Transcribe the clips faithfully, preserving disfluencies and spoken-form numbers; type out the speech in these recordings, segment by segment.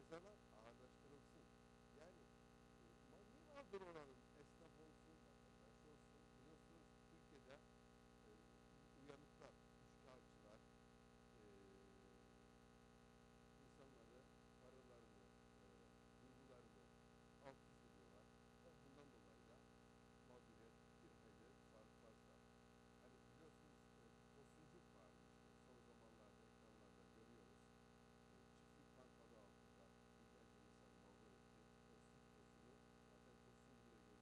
cezalar ağırlaştırılsın. Yani e, ma- niye mağdur olalım? Esnaf olsun, vatandaş olsun. Biliyorsunuz Türkiye'de e, uyanıklar, üçkağıtçılar, e, insanları, paralarını, e, duygularını alt üst ediyorlar. Ve bundan dolayı da mağduriyet bir hayli far, fazla. Hani biliyorsunuz e, bir tosuncuk vardı işte son zamanlarda ekranlarda görüyoruz. E, çiftlik bank adı altında binlerce insanı mağdur etti. O süt tosunu zaten tosun gibi de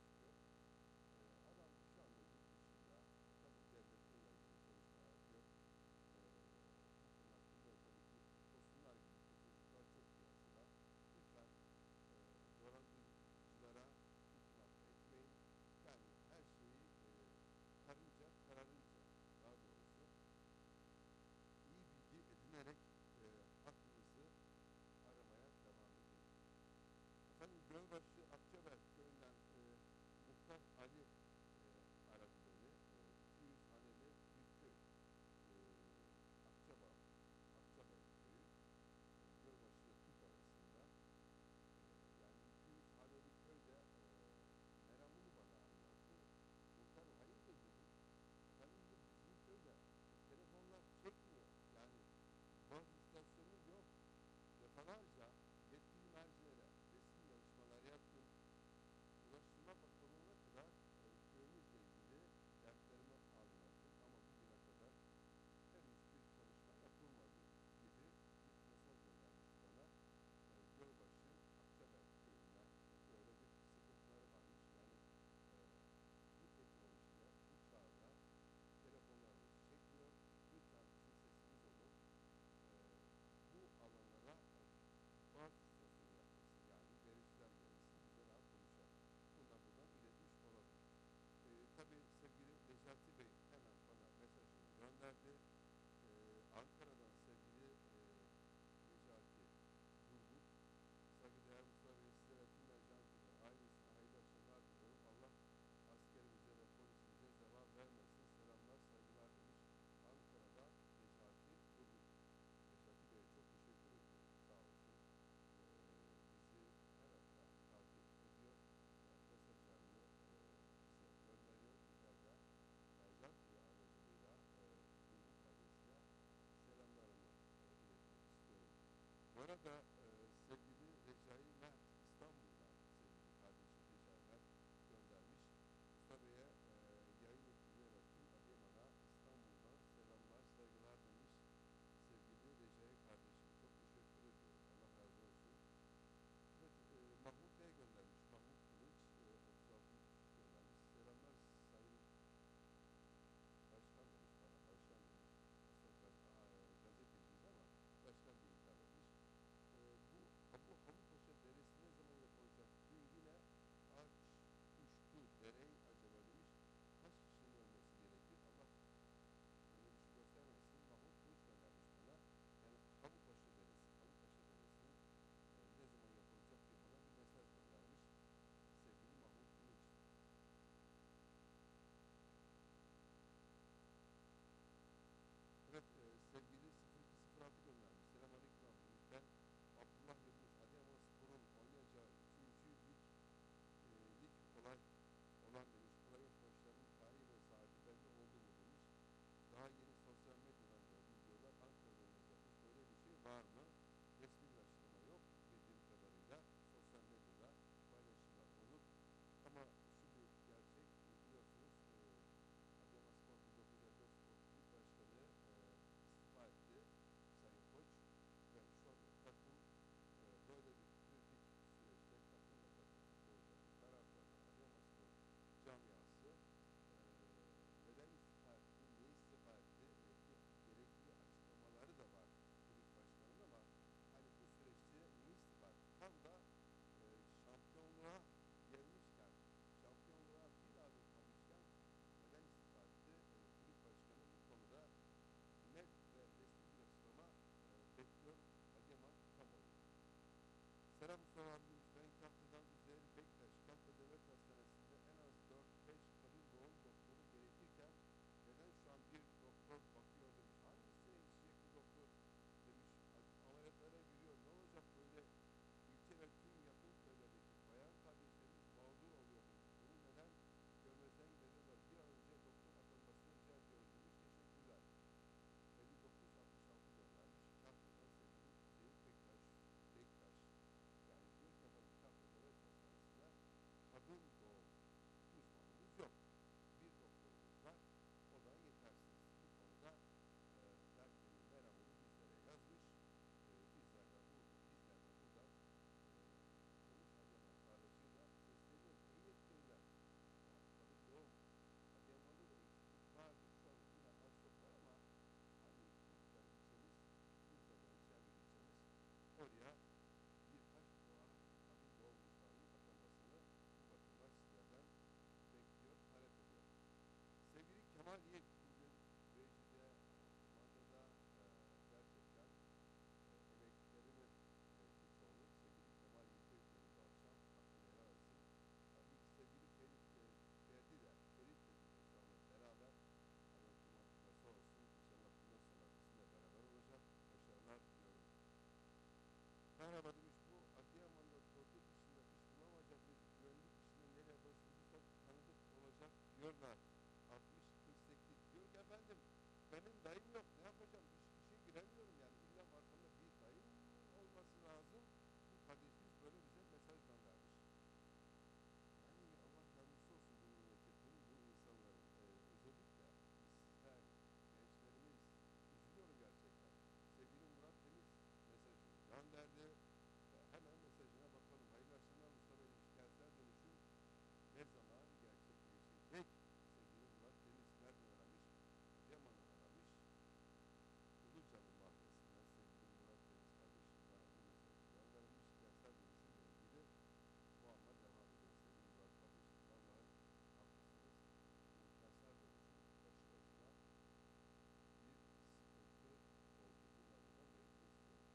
dayım yok. Ne yapacağım? İş, işe giremiyorum yani. İlla arkamda bir dayım olması lazım. Bu kardeşimiz böyle bize mesaj göndermiş. Yani Allah yardımcısı olsun bu memleketin, bu insanların. Ee, özellikle işsizler, gençlerimiz. Üzülüyorum gerçekten. Sevgili Murat Temiz mesajını gönderdi. Ve hemen mesajına bakalım. Hayırlı akşamlar Mustafa Bey demiş. Kentsel dönüşüm ne zaman gerçekleşecek? Sevgili Murat Temiz nereden aramış? Adıyaman'dan aramış. Ilıcalı Mahallesi'nden sevgili Murat Deniz kardeşim bana bu mesajı göndermiş. Kentsel dönüşümle ilgili bu anla devam ediyor sevgili Murat kardeşim. Vallahi haklısınız. Bu kentsel dönüşüm başı başına bir sıkıntı olduğunu ben buradan belirtmek istiyorum.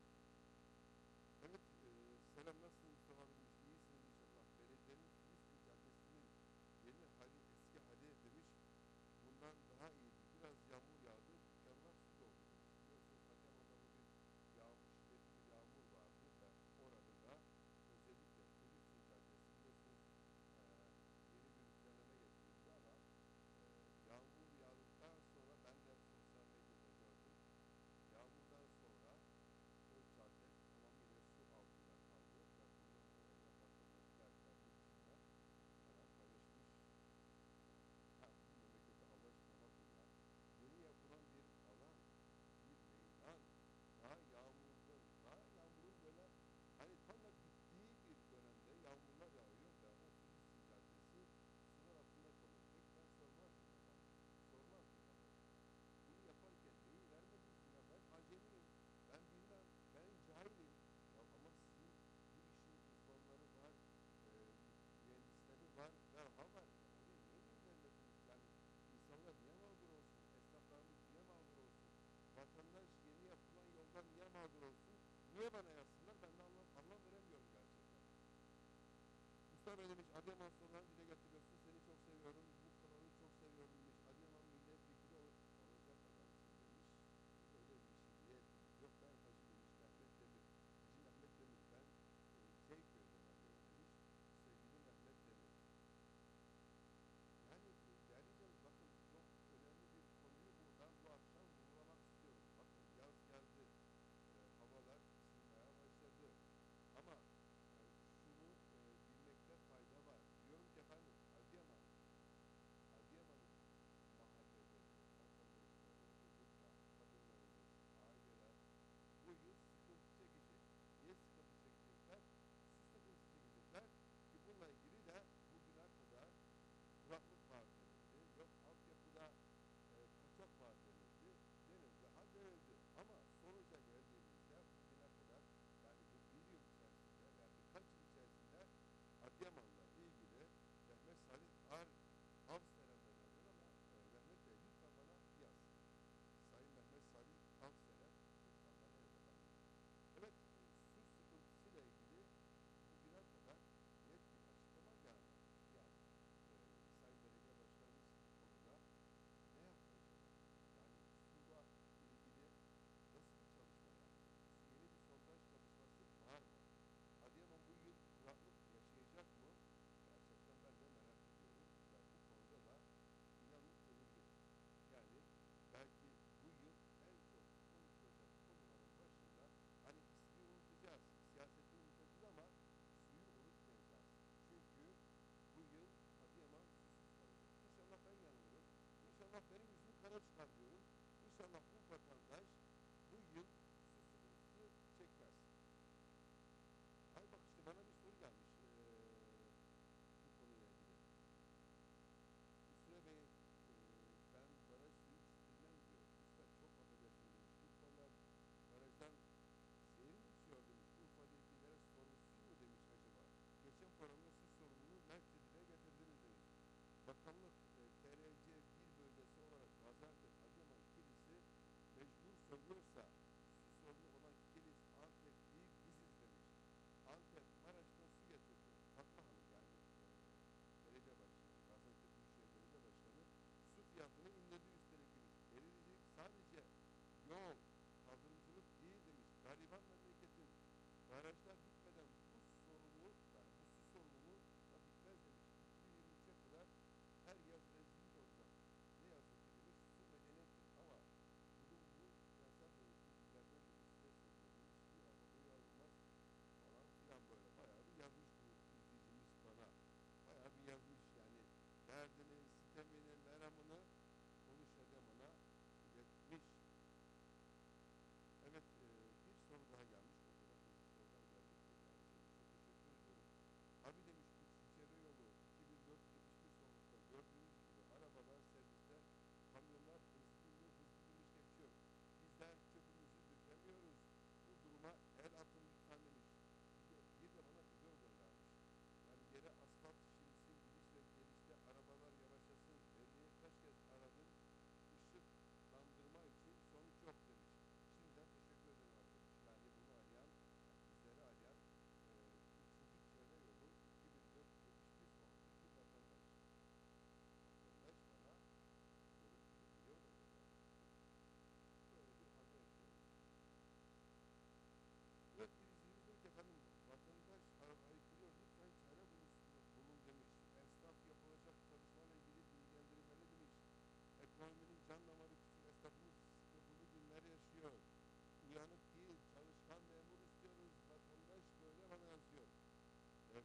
Evet, e, selam nasılsınız Mustafa Bey demiş. İyisiniz inşallah. Belediyenin Filistin Caddesi'nin yeni hali eski hali demiş. Bundan daha iyiydi. Biraz yağmur yağdı, dükkanlar su doldu demiş. Biliyorsunuz Adıyaman'da bugün yağmur, şiddetli bir yağmur vardı ve orada da özellikle Filistin Caddesi biliyorsunuz eee, yeni bir düzenleme getirildi ama eee, yağmur yağdıktan sonra ben de sosyal medyada gördüm. Yağmurdan sonra o cadde tamamıyla su altında kaldı ve bundan dolayı da vatandaşlar da bu bizimle hemen paylaşmış. Ha, bu memlekette Allah aşkına bakın ya. Yeni yapılan bir alan, bir meydan, daha yağmurun, daha yağmurun böyle hani tam da bittiği bir dönemde yağmurlar yağıyor ve o Filistin Caddesi sular altında kalıyor. Peki ben sormazdım neden? Sormazdım ya ben. Bunu yaparken neyi vermediniz ya? Ben acemiyim, ben bilmem, ben cahilim. Ya ama sizin bu işin uzmanları var, e, mühendisleri var, verha var. Ya oraya niye yön vermediniz? Yani insanlar niye mağdur olsun? Esnaflarımız niye mağdur olsun? Vatandaş yeni yapılan yoldan niye mağdur olsun? Niye bana yazsınlar? Ben de anlam, anlam veremiyorum gerçekten. Mustafa Bey demiş, Adıyaman sorunlarını dile getiriyorsun. Seni çok seviyorum. Bu kanalı çok seviyorum demiş. Adıyaman milletvekili ol olacak adamsın demiş. Öyle bir şey diyetiniz. Yok ben Hacı demiş Mehmet Demir. Hacı Mehmet Demir ben e, Ceyköy'den arıyorum demiş. Sevgili Mehmet Demir. Yani e, değerli canım bakın çok önemli bir konuyu burada bu akşam vurgulamak istiyorum. Bakın yaz geldi. E, havalar ısınmaya başladı. Ama e, şunu e, bilmekte fayda var. Diyorum ki efendim Adıyaman, Adıyaman'ın mahalleleri, vatandaşları, çocuklar, kadınlarımız, aileler bu yıl sıkıntı çekecek. Niye sıkıntı çekecekler? Su sıkıntısı çekecekler ki bununla ilgili de bugüne kadar kuraklık var denildi. Yok altyapıda e, kaçak var denildi. Denildi, ha denildi. Ama sonuca geldiğimizde bugüne kadar yani bu bir yıl içerisinde veya birkaç yıl içerisinde Adıyaman'la ilgili Mehmet Salih Ar Avseren'den arıyor ama e, Mehmet Bey lütfen bana yaz. Sayın Mehmet Salih Avseren lütfen bana yaz efendim. Evet, e, su sıkıntısıyla ilgili bugüne kadar net bir açıklama gelmedi. Yani e, Sayın Belediye Başkanımız bu konuda ne yaptı acaba? Yani suyla ilgili nasıl bir çalışma yaptı? Yeni bir sondaj çalışması var mı? Adıyaman bu yıl kuraklık yaşayacak mı? Gerçekten ben de merak ediyorum ve bu konuda da inanın tedirginim. Yani belki bu yıl en çok konuşulacak konuların başında hani ismi unutacağız, siyaseti unutacağız ama suyu unutmayacağız. Çünkü bu yıl Adıyaman susuz kalacak. İnşallah ben yanılırım. İnşallah benim yüzüm kara çıkar diyorum. İnşallah bu vatandaş bu yıl su sıkıntısı çekmez. Hay bak işte bana bir soru gelmiş ee, bu konuyla ilgili. Üstüne Bey ee, ben baraj suyu çiftliğinden gidiyor. Üstad çok affedersiniz demiş. Urfalılar barajdan zehir mi içiyor demiş. Urfa yetkililere sorumsuz mu demiş acaba. Geçen programda su sorununu merkeze dile getirdiniz demiş. Bakanlık e, T R C bir bölgesi olarak Gaziantep Adıyaman ikilisi mecbur sorumluluk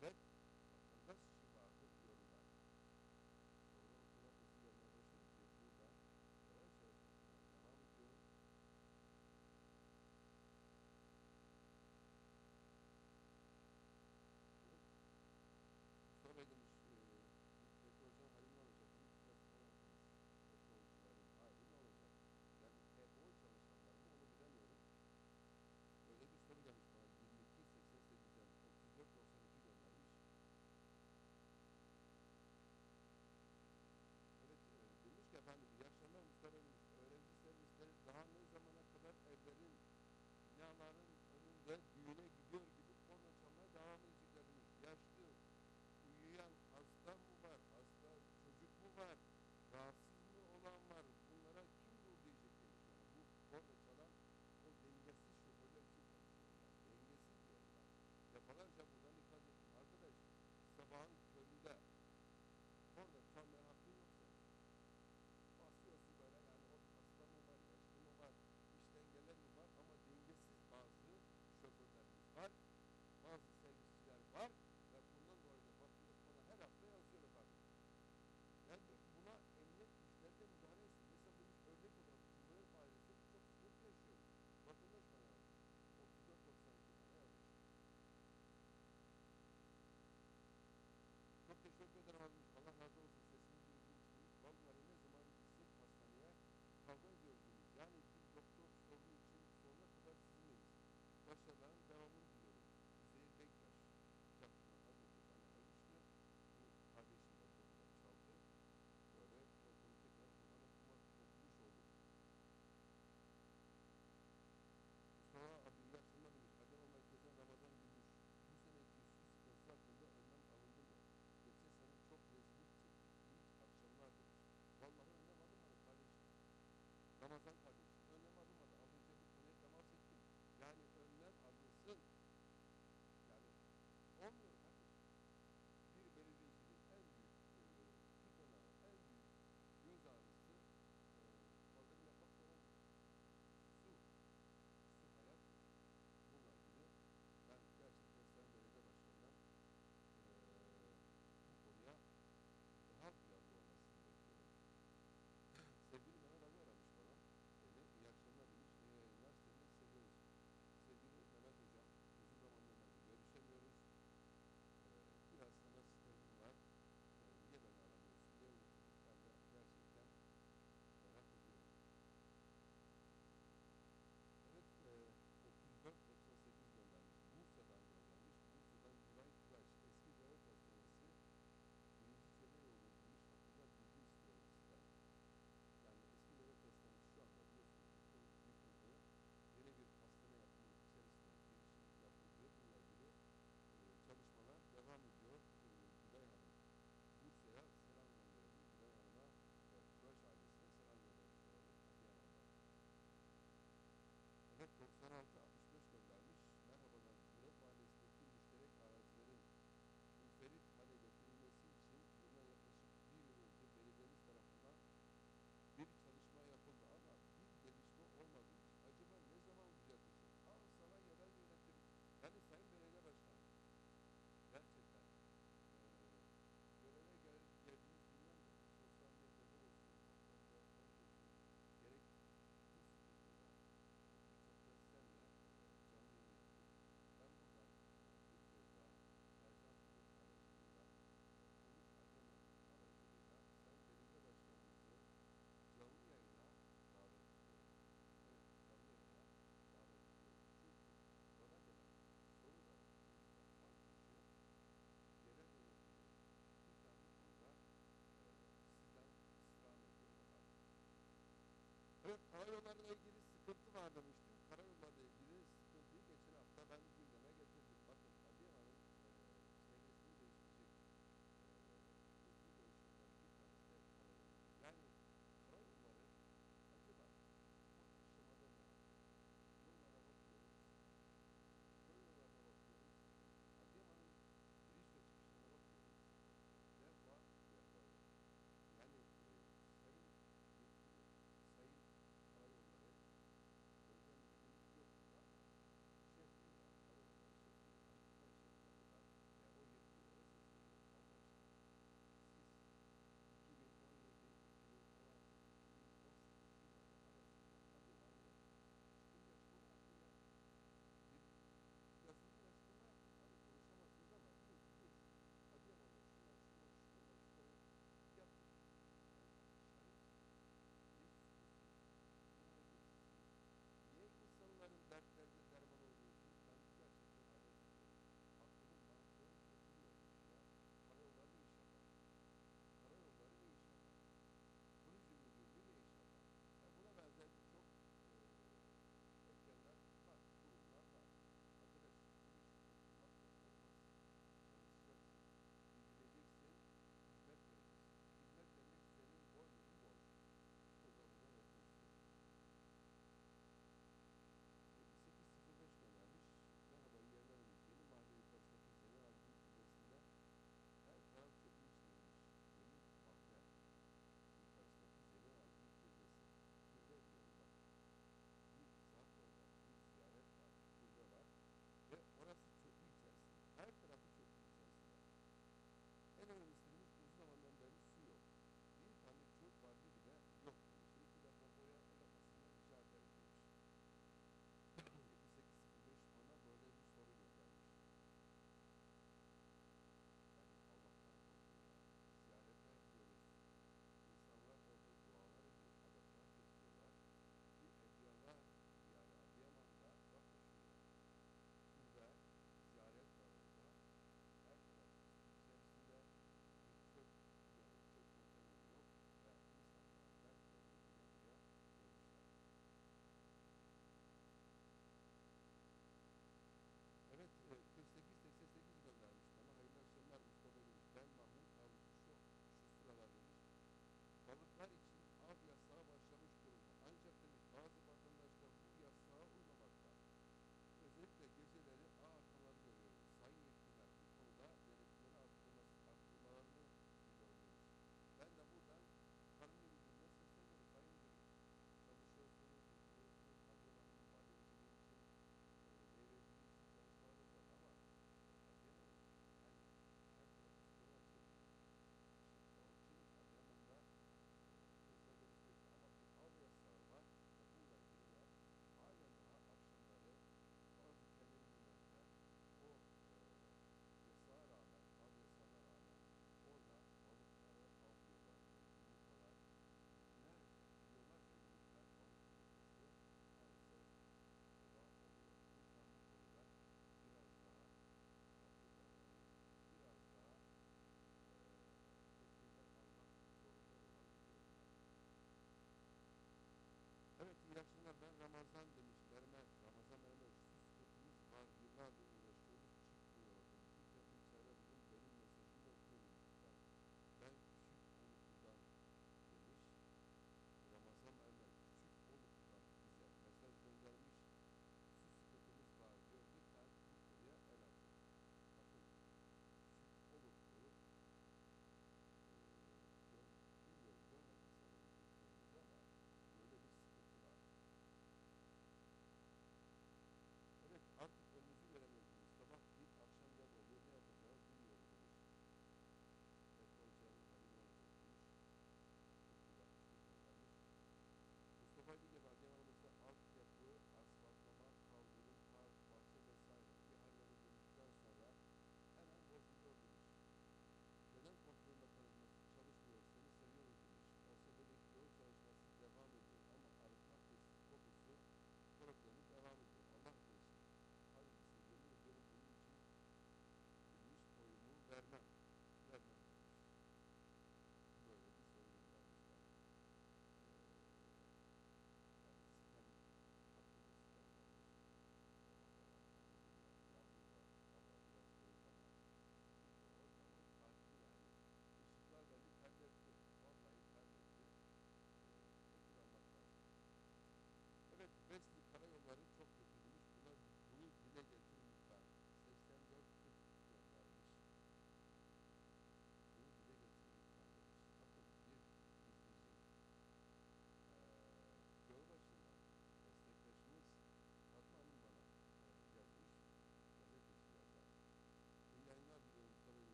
Evet, vatandaş şifadır diyorlar. Sonra o kadar hızlı gelmeye başladı ki buradan yavaş yavaş okumaya devam ediyorum. Evet. Sonra demiş e, Fikret Hocam hali ne olacak? Büyük biraz falan okumuş. Ekoculların hali ne olacak? Yani E O çalışanlar mı onu bilemiyorum. Öyle bir soru gelmiş bana yirmi iki seksen sekizden otuz dört doksan iki göndermiş. Evet e, demiş ki efendim iyi akşamlar Mustafa Bey demiş. Öğrenci servisleri daha ne zamana kadar evlerin, binaların önünde düğüne gidiyor gibi korna çalmaya devam edecekler demiş. Yaşlı, uyuyan hasta mı var, hasta çocuk mu var, rahatsız mı olan var, bunlara kim dur diyecek demiş. Yani bu korna çalan o dengesiz şoförler için konuşuyorum ben. Dengesiz diyorum ben. Defalarca buradan ikaz ettim. Arkadaş sabahın köründe korna çalmaya hakkın yok senin. Basıyorsun böyle yani orada hasta mı var, yaşlı mı var, işten gelen mi var ama dengesiz bazı şoförlerimiz var. Bazı servisçiler var ve bundan dolayı da bakıyoruz bana her hafta yazıyor efendim. Yani diyor ki buna emniyet güçleri de müdahale etsin. Mesela demiş örnek olarak Cumhuriyet Mahallesi'nde biz çok sıkıntı yaşıyoruz. Vatandaş bana yazmış. otuz dört doksan iki bana yazmış. Çok teşekkür ederim abimiz. Allah razı olsun. Sesini duyduğum için demiş. Vallahi ne zaman gitsek hastaneye kavga ediyoruz demiş. Yani bir doktor sorunu için sonuna kadar sizinleyiz. Başarıların devamını diliyorum. Üzeyir Bektaş iki haftadan az önce bana yazmıştı. Bu kardeşimden dokudan çaldı. Böyle notunu tekrar buradan okumak, okumuş oldum. Mustafa abi iyi akşamlar demiş. Adıyaman merkezden Ramazan Gülmüş. Bu seneki su sıkıntısı hakkında önlem alındı mı? Geçen sene çok rezillik çektik. İlk akşamlar demiş. Vallahi önlem alınmadı kardeşim. Ramazan kardeşim önlem alınmadı. Az önce bu konuya temas ettim. Yani önlem alınsın. Yani olmuyor kardeşim. Bir belediyecinin en büyük e, tutanağı, en büyük göz ağrısı e, kaldırım yapmak da olmuyor. Su. Su hayattır. Bununla ilgili ben gerçekten Sayın Belediye Başkanı'ndan e, bu konuya daha duyarlı olmasını bekliyorum. Sevgili Mehmet abi aramış bana. Beni iyi akşamlar demiş. İyi yayınlar. Seni de seviyoruz. Sevgili Mehmet Hocam uzun zamandan beri görüşemiyoruz. Ee, biraz sana sitemim var. Ee, niye beni aramıyorsun? Niye unutulduk? Ben de gerçekten merak ediyorum. Evet e, otuz dört doksan sekiz göndermiş. Bursa'dan göndermiş. Bursa'dan Güray Turaç. Eski devlet hastanesi birinci çevre yolu giriş hakkında bilgi istiyorum sizden. Yani eski devlet hastanesi şu anda biliyorsunuz yıkıl, yıkıldı. Yeni bir hastane yapımı içerisinde girişim yapıldı. Bununla ilgili e, çalışmalar devam ediyor. E, Gülay Hanım Bursa'ya selam gönderelim. Gülay Hanım'a ve Turaş ailesine selam göndermiş olalım Adıyaman'dan. Evet doksan altı altmış beş göndermiş. Merhabalar Cumhuriyet Mahallesi'ndeki müşterek arazilerin münferit hale getirilmesi için bundan yaklaşık bir yıl önce belediyemiz tarafından bir çalışma yapıldı ama bir gelişme olmadığı için acaba ne zaman düzeltecek? Al sana yerel yönetim. Yani Sayın Belediye Başkanı gerçekten eee, göreve gel, geldiğiniz günden beri sosyal medyada olsun, sosyal mecralarda olsun gerek bu stüdyoda e, birçok kez senle e, canlı yayın yaptık. Ben buradan e, bir kez daha Ercan Bugün aracılığıyla ve Konuş Adıyaman aracılığıyla Sayın Belediye Başkanımızı canlı yayına davet ediyorum. Evet, canlı yayına davet ediyorum. Çünkü bana gelen soruların yüzde altmışı yerel yönetimin lütfen bu konuda e, sizden istirham ediyorum efendim. Evet, karayollarla ilgili sıkıntı var demiştim. Karayollarla ilgili sıkıntıyı geçen hafta ben gündeme getirdim. Bakın Adıyaman'ın e, çevresini değiştirecek e, hızlı gelişmelerden bir tanesi de karayolları. Yani karayolları acaba bu aşamada ne yapıyor? Yollara bakıyorum sıkıntı. Köy yollarına bakıyorum sıkıntı. Adıyaman'ın giriş ve çıkışlarına bakıyorum sıkıntı. Defa defa yok. Yani e, sayın yetkili, sayın karayolları, bölge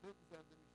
çok güzel demiş.